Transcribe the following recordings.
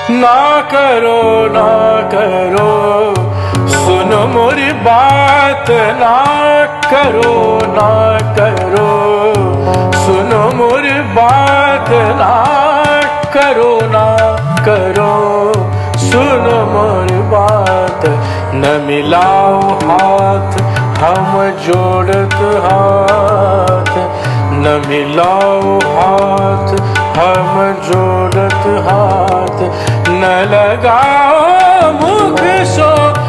ना करो ना करो, सुनो मोरी बात, ना करो ना करो, सुनो मोरी बात, ना करो ना करो, सुनो मोरी बात। न मिलाओ हाथ हम जोड़त हाथ, न मिलाओ हाथ हम जोड़त हाथ, न लगाओ मुख सो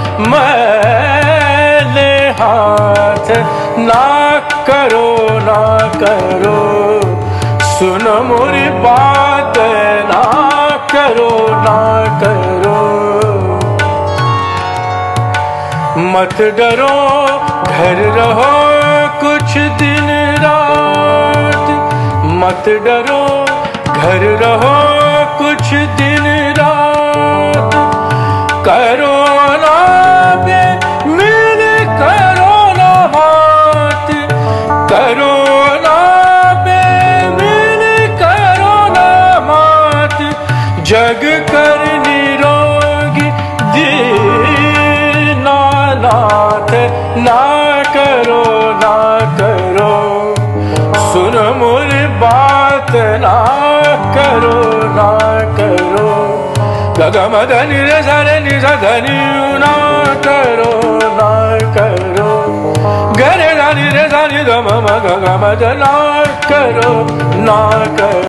मैले हाथ। ना करो ना करो, सुनो मोरी बात, ना करो ना करो। मत डरो घर रहो कुछ दिन रात, मत डरो घर रहो कुछ दिन रात। करोना में मिल करोना हाथ, करोना में मिल करोना मात। जग कर निरोगी दीनानाथ, ना करो ना करो, सुन मोरी बात, ना करो ना करो। गगम धनि रे सा नि सा धनि, ना करो ना करो। गरे सा नि रे सा नि ध म म ग ग म ध, ना करो ना करो।